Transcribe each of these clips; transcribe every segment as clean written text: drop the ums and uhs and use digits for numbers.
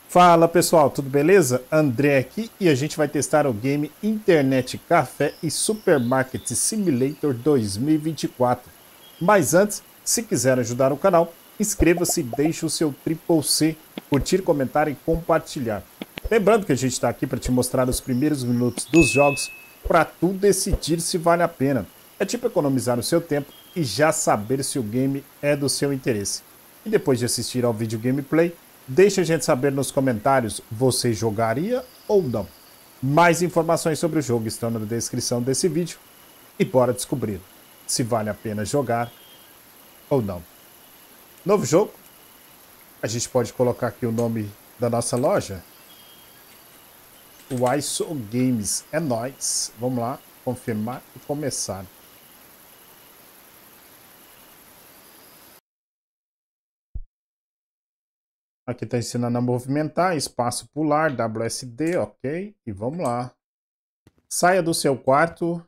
Fala pessoal, tudo beleza? André aqui e a gente vai testar o game Internet Café e Supermarket Simulator 2024. Mas antes, se quiser ajudar o canal, inscreva-se e deixe o seu Triple C, curtir, comentar e compartilhar. Lembrando que a gente está aqui para te mostrar os primeiros minutos dos jogos para tu decidir se vale a pena. É tipo economizar o seu tempo e já saber se o game é do seu interesse. E depois de assistir ao vídeo gameplay, deixe a gente saber nos comentários, você jogaria ou não? Mais informações sobre o jogo estão na descrição desse vídeo e bora descobrir se vale a pena jogar ou não. Novo jogo, a gente pode colocar aqui o nome da nossa loja. O ISO Games, é nóis. Vamos lá, confirmar e começar. Aqui está ensinando a movimentar, espaço pular, WSD, ok. E vamos lá. Saia do seu quarto.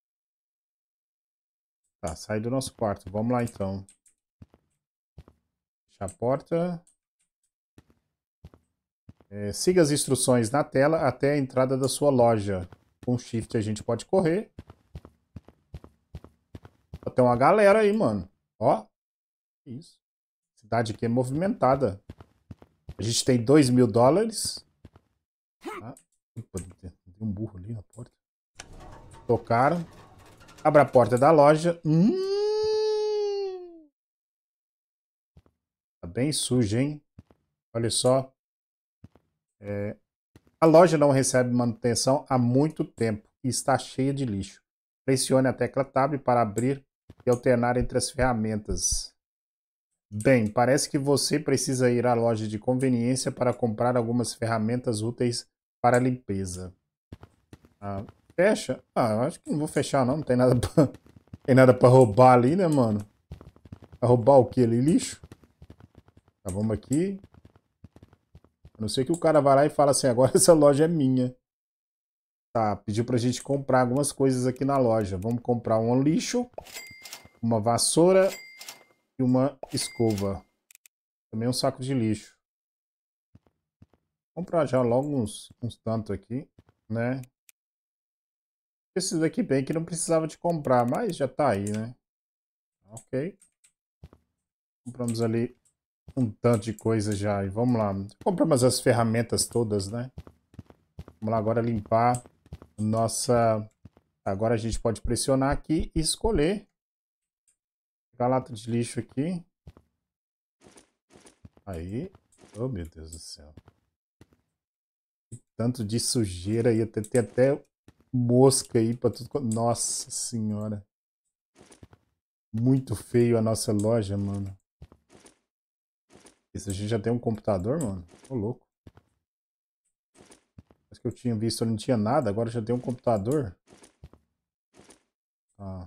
Tá, sai do nosso quarto. Vamos lá então. Fecha a porta. Siga as instruções na tela até a entrada da sua loja. Com Shift a gente pode correr. Tem uma galera aí, mano. Ó. Isso. Cidade aqui é movimentada. A gente tem $2.000. Ah, tem um burro ali na porta. Tocaram. Abra a porta da loja. Tá bem sujo, hein? Olha só. A loja não recebe manutenção há muito tempo e está cheia de lixo. Pressione a tecla Tab para abrir e alternar entre as ferramentas. Bem, parece que você precisa ir à loja de conveniência para comprar algumas ferramentas úteis para a limpeza. Fecha? Eu acho que não vou fechar não, não tem nada tem nada para roubar ali, né, mano? Vai roubar o que ali? Lixo? Tá, vamos aqui. A não ser que o cara vá lá e fala assim, agora essa loja é minha. Tá, pediu pra gente comprar algumas coisas aqui na loja. Vamos comprar um lixo, uma vassoura e uma escova. Também um saco de lixo. Vou comprar já logo uns tanto aqui, né? Esses daqui bem que não precisava de comprar, mas já tá aí, né? Ok. Compramos ali um tanto de coisa já e vamos lá. Compramos as ferramentas todas, né? Vamos lá agora limpar nossa... Agora a gente pode pressionar aqui e escolher. Pegar a lata de lixo aqui. Aí. Oh, meu Deus do céu. Tanto de sujeira aí. Tem até mosca aí pra tudo. Nossa senhora. Muito feio a nossa loja, mano. Esse a gente já tem um computador, mano. Ô, louco. Acho que eu tinha visto, não tinha nada. Agora já tem um computador. Ah.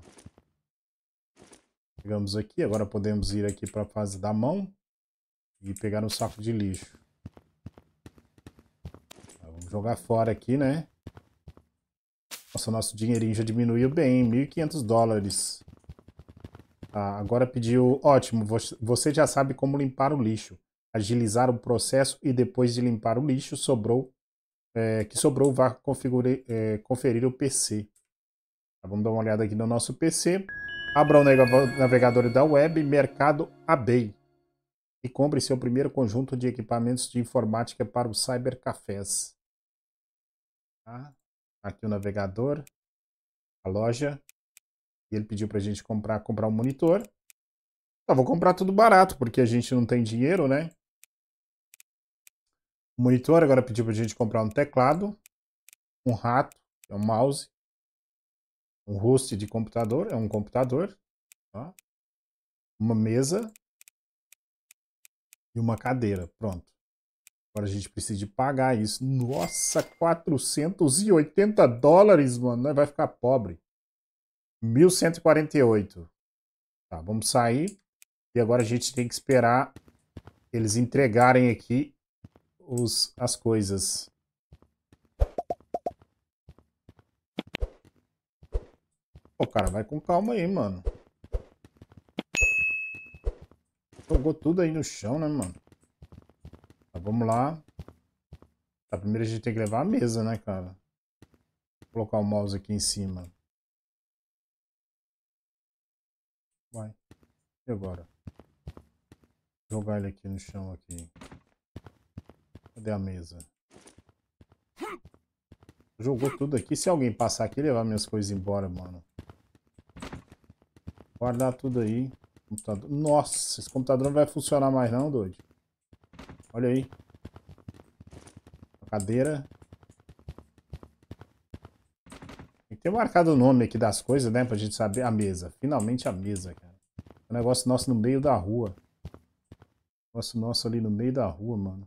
Pegamos aqui. Agora podemos ir aqui para a fase da mão. E pegar um saco de lixo. Vamos jogar fora aqui, né? Nossa, nosso dinheirinho já diminuiu bem. $1.500. Ah, agora pediu... Ótimo, você já sabe como limpar o lixo. Agilizar o processo e depois de limpar o lixo, que sobrou, vá conferir o PC. Tá, vamos dar uma olhada aqui no nosso PC. Abra o navegador da web Mercado eBay e compre seu primeiro conjunto de equipamentos de informática para os cybercafés. Tá? Aqui o navegador, a loja. E ele pediu para a gente comprar um monitor. Tá, vou comprar tudo barato, porque a gente não tem dinheiro, né? O monitor agora pediu para a gente comprar um teclado, um rato, é um mouse, um host de computador, é um computador, tá? Uma mesa e uma cadeira. Pronto. Agora a gente precisa de pagar isso. Nossa, $480, mano. Nós vai ficar pobre. 1.148. Tá, vamos sair. E agora a gente tem que esperar eles entregarem aqui as coisas. Pô, cara, vai com calma aí, mano. Jogou tudo aí no chão, né, mano? Tá, vamos lá. Tá, primeiro a gente tem que levar a mesa, né, cara? Vou colocar o mouse aqui em cima. Vai. E agora? Jogar ele aqui no chão aqui. Cadê a mesa? Jogou tudo aqui. Se alguém passar aqui e levar minhas coisas embora, mano. Guardar tudo aí. Computador. Nossa, esse computador não vai funcionar mais não, doido. Olha aí. A cadeira. Tem que ter marcado o nome aqui das coisas, né? Pra gente saber. A mesa. Finalmente a mesa, cara. O negócio nosso no meio da rua. O negócio nosso ali no meio da rua, mano.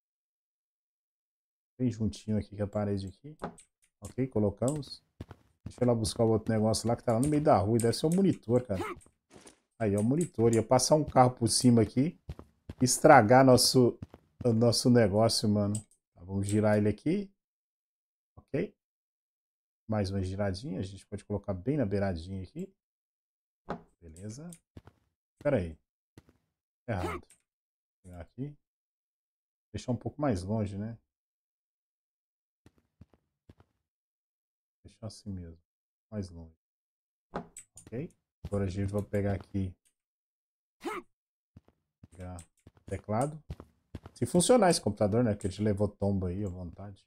Bem juntinho aqui com a parede aqui. Ok, colocamos. Deixa eu ir lá buscar o outro negócio lá que tá lá no meio da rua. E deve ser um monitor, cara. Aí, ó, o monitor. Ia passar um carro por cima aqui. Estragar o nosso negócio, mano. Tá, vamos girar ele aqui. Ok. Mais uma giradinha. A gente pode colocar bem na beiradinha aqui. Beleza. Espera aí. Errado. Vou pegar aqui. Deixar um pouco mais longe, né? Deixar assim mesmo. Mais longe. Ok. Agora a gente vai pegar aqui. Pegar o teclado. Se funcionar esse computador, né? Que a gente levou tomba aí à vontade.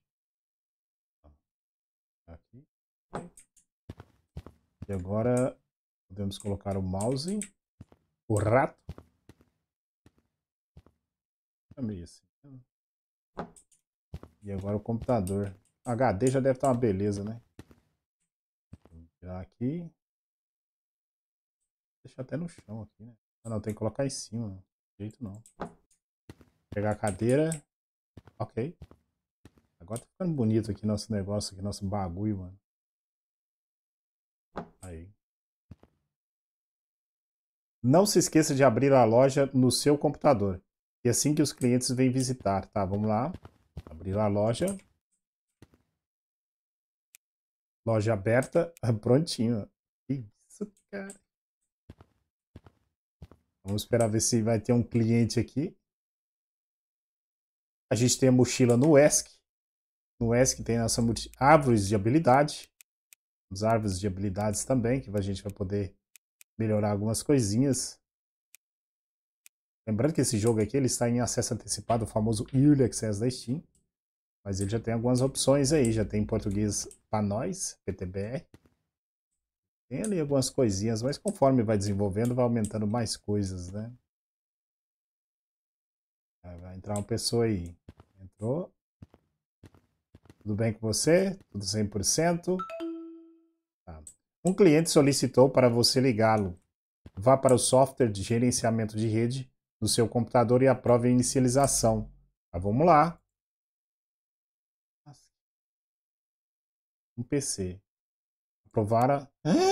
Aqui. E agora podemos colocar o mouse. O rato. É meio assim. E agora o computador. HD já deve estar uma beleza, né? Vou tirar aqui. Deixar até no chão aqui, né? Ah, não, tem que colocar em cima. Não. De jeito não. Pegar a cadeira. Ok. Agora tá ficando bonito aqui nosso negócio, aqui, nosso bagulho, mano. Aí. Não se esqueça de abrir a loja no seu computador. E assim que os clientes vêm visitar, tá? Vamos lá. Abrir a loja. Loja aberta. Prontinho. Isso, cara. Vamos esperar ver se vai ter um cliente aqui. A gente tem a mochila no ESC. No ESC tem nossa árvores de habilidade. As árvores de habilidades também, que a gente vai poder melhorar algumas coisinhas. Lembrando que esse jogo aqui ele está em acesso antecipado, o famoso Early Access da Steam. Mas ele já tem algumas opções aí, já tem em português para nós, PTBR. Tem ali algumas coisinhas, mas conforme vai desenvolvendo, vai aumentando mais coisas, né? Vai entrar uma pessoa aí. Entrou. Tudo bem com você? Tudo 100%? Tá. Um cliente solicitou para você ligá-lo. Vá para o software de gerenciamento de rede do seu computador e aprove a inicialização. Tá, vamos lá. Um PC. Aprovar a...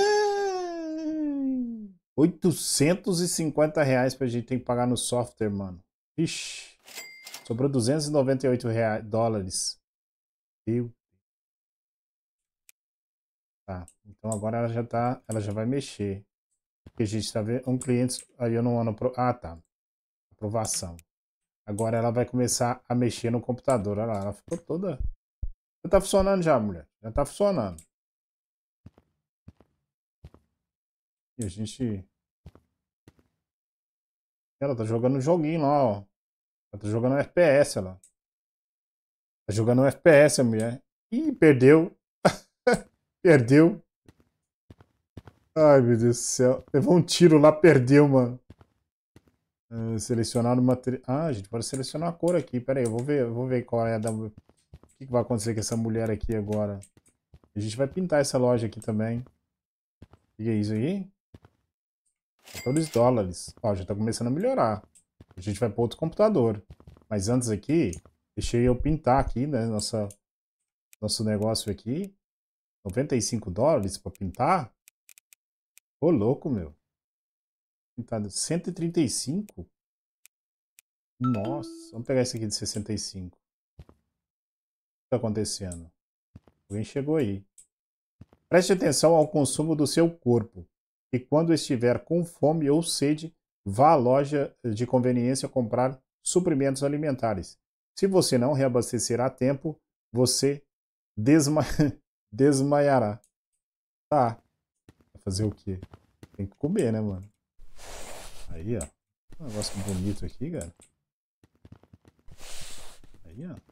R$ 850 pra gente ter que pagar no software, mano. Ixi. Sobrou $298. Meu. Tá. Então agora ela já vai mexer. Porque a gente tá vendo um cliente, aí eu não ando tá. Aprovação. Agora ela vai começar a mexer no computador. Olha lá, ela ficou toda. Já tá funcionando já, mulher. Já tá funcionando. E a gente. Ela tá jogando um joguinho lá, ó. Ela tá jogando um FPS, ela. Tá jogando um FPS, a mulher. Ih, perdeu. Perdeu. Ai, meu Deus do céu. Levou um tiro lá, perdeu, mano. Selecionar o material. Ah, a gente pode selecionar a cor aqui. Pera aí, eu vou ver qual é a da. O que vai acontecer com essa mulher aqui agora? A gente vai pintar essa loja aqui também. O que é isso aí? $14. Ó, já tá começando a melhorar. A gente vai para outro computador. Mas antes aqui, deixei eu pintar aqui, né? Nosso negócio aqui. $95 para pintar? Ô, louco, meu. Pintado 135? Nossa, vamos pegar esse aqui de 65. O que está acontecendo? Alguém chegou aí. Preste atenção ao consumo do seu corpo. E quando estiver com fome ou sede, vá à loja de conveniência comprar suprimentos alimentares. Se você não reabastecer a tempo, você desma... desmaiará. Tá. Vai fazer o quê? Tem que comer, né, mano? Aí, ó. Um negócio bonito aqui, cara. Aí, ó.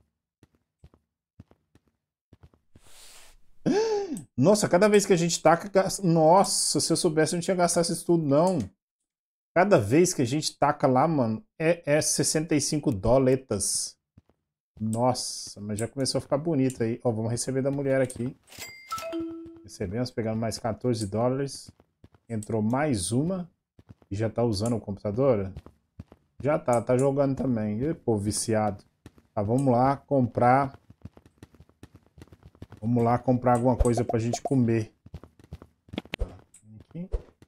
Nossa, cada vez que a gente taca... Nossa, se eu soubesse, eu não tinha gastado isso tudo, não. Cada vez que a gente taca lá, mano, é 65 doletas. Nossa, mas já começou a ficar bonito aí. Ó, vamos receber da mulher aqui. Recebemos, pegando mais 14 dólares. Entrou mais uma. E já tá usando o computador? Já tá jogando também. E, pô, viciado. Tá, vamos lá comprar. Vamos lá comprar alguma coisa pra gente comer. Aqui.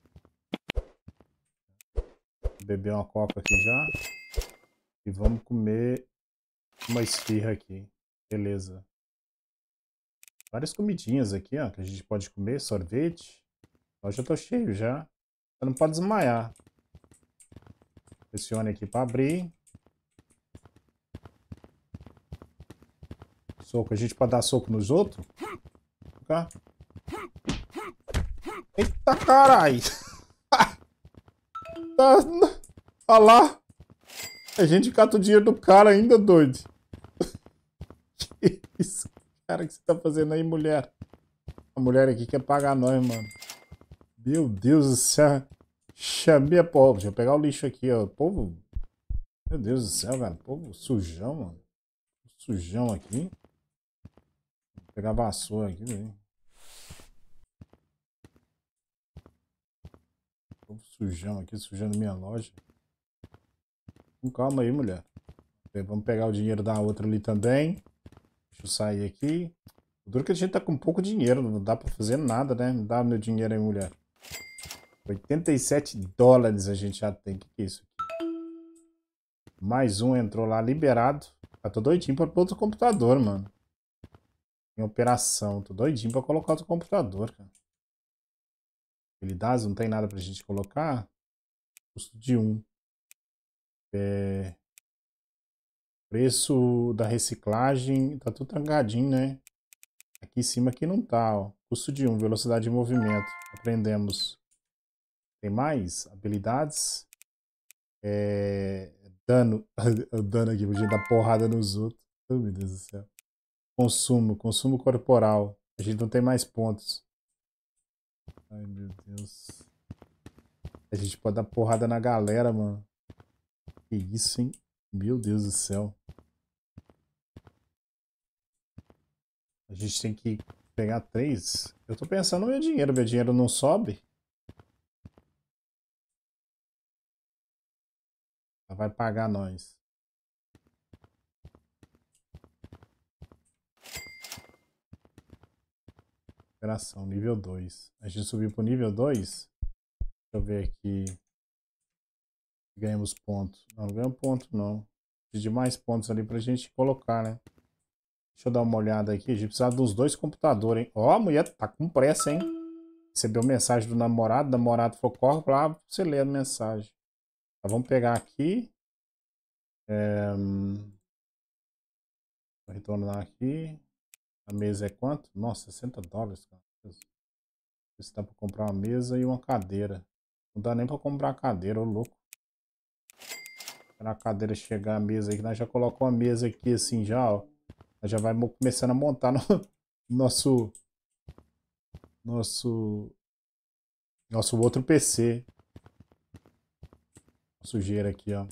Beber uma coca aqui já. E vamos comer uma esfirra aqui. Beleza. Várias comidinhas aqui, ó, que a gente pode comer. Sorvete. Eu já tô cheio já. Você não pode desmaiar. Pressione aqui para abrir. Soco. A gente pode dar soco nos outros? Tá? Eita caralho! Olha lá! A gente cata o dinheiro do cara ainda, doido. Que isso? Cara, o que você tá fazendo aí, mulher? A mulher aqui quer pagar nós, mano. Meu Deus do céu. Chamei a povo. Deixa eu pegar o lixo aqui, ó. Povo. Meu Deus do céu, cara. Povo sujão, mano. Sujão aqui. Vou pegar a vassoura aqui, velho. Povo sujão aqui, sujando minha loja. Com calma aí, mulher. Vamos pegar o dinheiro da outra ali também. Deixa eu sair aqui. O duro que a gente tá com pouco dinheiro. Não dá pra fazer nada, né? Não dá meu dinheiro aí, mulher. 87 dólares a gente já tem. O que é isso aqui? Mais um entrou lá, liberado. Eu tô doidinho pra pôr outro computador, mano. Em operação. Tô doidinho pra colocar outro computador, cara. Habilidades, não tem nada pra gente colocar. Custo de 1. Preço da reciclagem. Tá tudo trancadinho, né? Aqui em cima aqui não tá, ó. Custo de 1. Velocidade de movimento. Aprendemos. Tem mais? Habilidades. Dano. O dano aqui, pra gente dar porrada nos outros. Oh, meu Deus do céu. Consumo corporal. A gente não tem mais pontos. Ai, meu Deus. A gente pode dar porrada na galera, mano. Que isso, hein? Meu Deus do céu. A gente tem que pegar 3. Eu tô pensando no meu dinheiro não sobe. Ela vai pagar nós. Operação, nível 2. A gente subiu pro nível 2. Deixa eu ver aqui. Ganhamos pontos. Não ganhamos ponto, não. Preciso de mais pontos ali pra gente colocar, né? Deixa eu dar uma olhada aqui. A gente precisa dos 2 computadores, hein? Ó, a mulher tá com pressa, hein? Recebeu mensagem do namorado. O namorado falou, corre pra lá pra você ler a mensagem. Então, vamos pegar aqui. Vou retornar aqui. A mesa é quanto? Nossa, 60 dólares, cara. Se dá pra comprar uma mesa e uma cadeira. Não dá nem pra comprar a cadeira, ô louco. Esperar a cadeira chegar a mesa aí, que nós já colocamos a mesa aqui assim já, ó. Nós já vai começando a montar no nosso outro PC. Sujeira aqui, ó.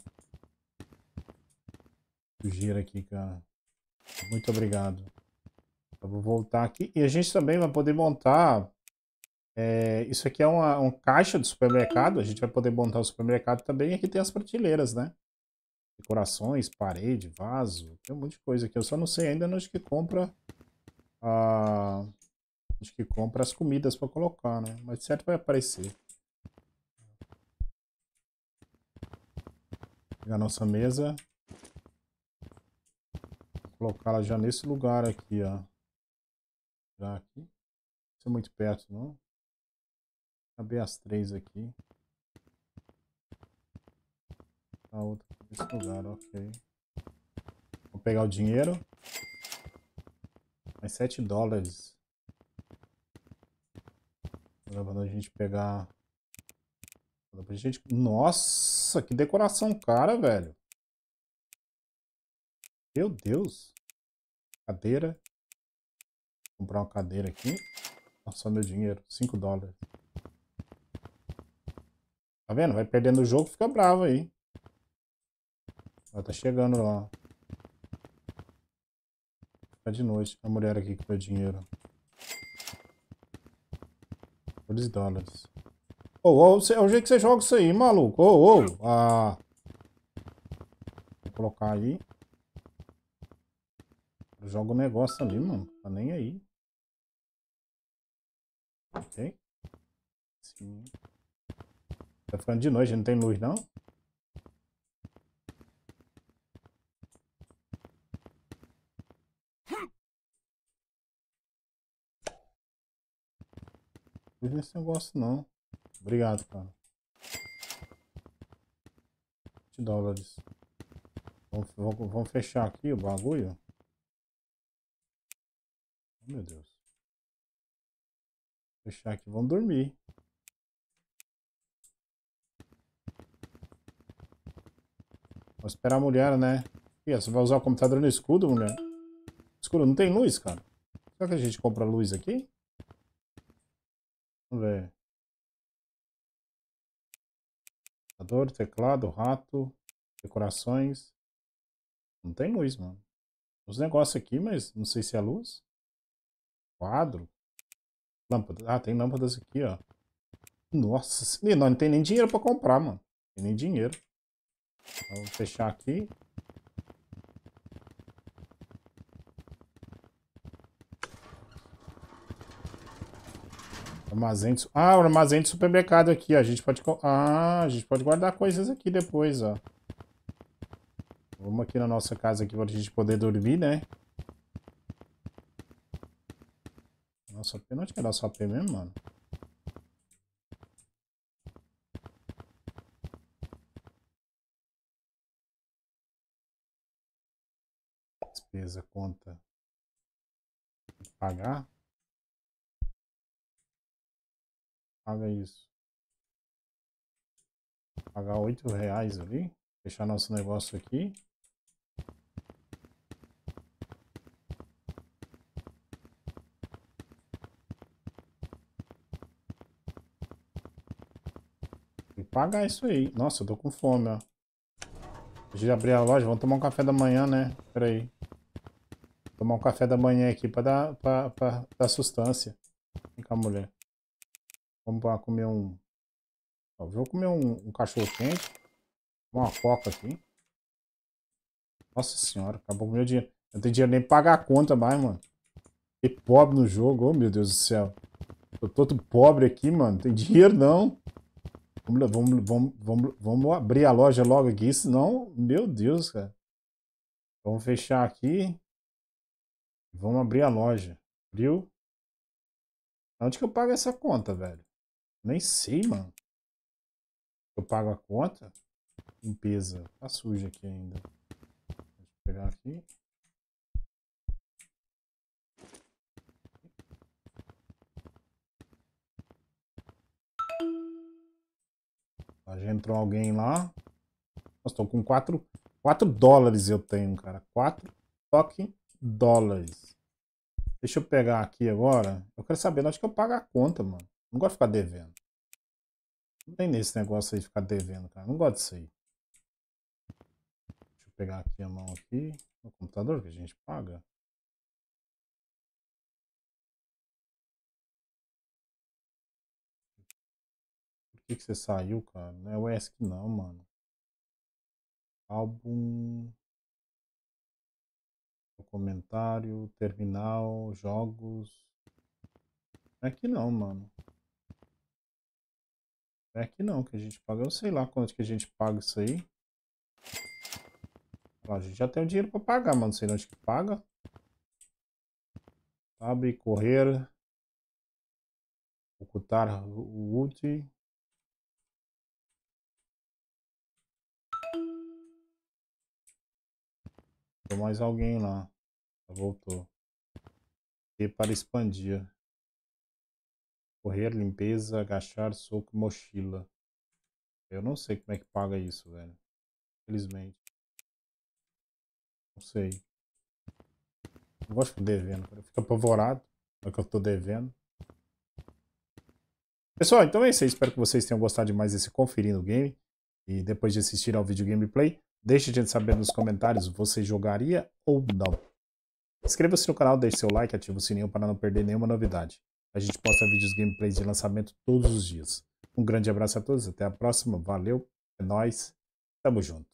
Sujeira aqui, cara. Muito obrigado. Eu vou voltar aqui. E a gente também vai poder montar. Isso aqui é uma caixa do supermercado. A gente vai poder montar o supermercado também. E aqui tem as prateleiras, né? Decorações, parede, vaso. Tem um monte de coisa aqui. Eu só não sei ainda onde que compra. Onde que compra as comidas para colocar, né? Mas certo vai aparecer. Pegar a nossa mesa. Colocá-la já nesse lugar aqui, ó. Já aqui. Não é muito perto, não. Caber as 3 aqui. A outra nesse lugar, ok. Vou pegar o dinheiro. Mais $7. Dá pra gente pegar... Dá pra gente... Nossa, que decoração cara, velho. Meu Deus. Cadeira. Vou comprar uma cadeira aqui. Nossa, meu dinheiro. $5. Tá vendo? Vai perdendo o jogo, fica bravo aí. Ó, tá chegando lá. Tá de noite. A mulher aqui com o dinheiro. $2. Ô, é o jeito que você joga isso aí, maluco. Ah. Vou colocar aí. Joga o negócio ali, mano. Tá nem aí. Ok. Sim. Tá ficando de noite, não tem luz, não? Luz nesse negócio, não. Obrigado, cara. $20. Vamos fechar aqui o bagulho. Oh, meu Deus. Fechar aqui, vamos dormir. Vou esperar a mulher, né? Ih, você vai usar o computador no escudo, mulher? Escuro, não tem luz, cara. Será que a gente compra luz aqui? Vamos ver. Computador, teclado, rato, decorações. Não tem luz, mano. Os negócios aqui, mas não sei se é luz. Quadro. Lâmpada. Ah, tem lâmpadas aqui, ó. Nossa, não tem nem dinheiro pra comprar, mano. Tem nem dinheiro. Vamos fechar aqui. Armazém de... Ah, o armazém de supermercado aqui, ó. A gente pode guardar coisas aqui depois, ó. Vamos aqui na nossa casa aqui pra gente poder dormir, né? Nossa AP, onde que é nossa AP mesmo, mano? Despesa, conta. Pagar? Paga isso. Pagar R$ 8 ali. Fechar nosso negócio aqui. E pagar isso aí. Nossa, eu tô com fome, ó. Antes de abrir a loja, vamos tomar um café da manhã, né? Pera aí. Tomar um café da manhã aqui pra dar sustância. Vem cá, mulher. Vamos lá comer um... Ó, vou comer um cachorro quente. Uma coca aqui. Nossa senhora, acabou com o meu dinheiro. Eu não tenho dinheiro nem pra pagar a conta mais, mano. Fiquei pobre no jogo, oh meu Deus do céu. Tô todo pobre aqui, mano. Não tem dinheiro não. Vamos abrir a loja logo aqui, senão, meu Deus, cara. Vamos fechar aqui. Vamos abrir a loja. Abriu? Onde que eu pago essa conta, velho? Nem sei, mano. Eu pago a conta? Limpeza. Tá suja aqui ainda. Deixa eu pegar aqui. Já entrou alguém lá. Nossa, tô com $4 eu tenho, cara. 4 fucking dólares. Deixa eu pegar aqui agora. Eu quero saber onde que eu pago a conta, mano. Não gosto de ficar devendo. Não tem nesse negócio aí de ficar devendo, cara. Não gosto disso aí. Deixa eu pegar aqui a mão aqui. No computador que a gente paga. Por que você saiu, cara? Não é o ESC não, mano. Álbum. Comentário. Terminal. Jogos. Não é aqui não, mano. Não é aqui não que a gente paga. Eu sei lá quanto que a gente paga isso aí. Ó, a gente já tem o dinheiro pra pagar, mano. Não sei onde que paga. Abre, correr. Ocultar o ult. Tem mais alguém lá. Voltou. E para expandir. Correr, limpeza, agachar, soco, mochila. Eu não sei como é que paga isso, velho. Infelizmente. Não sei. Não gosto de ficar devendo, cara. Eu fico apavorado no que eu tô devendo. Pessoal, então é isso aí. Espero que vocês tenham gostado demais desse Conferindo o Game. E depois de assistir ao vídeo gameplay, deixe a gente saber nos comentários, você jogaria ou não. Inscreva-se no canal, deixe seu like, ative o sininho para não perder nenhuma novidade. A gente posta vídeos gameplays de lançamento todos os dias. Um grande abraço a todos, até a próxima, valeu, é nóis, tamo junto.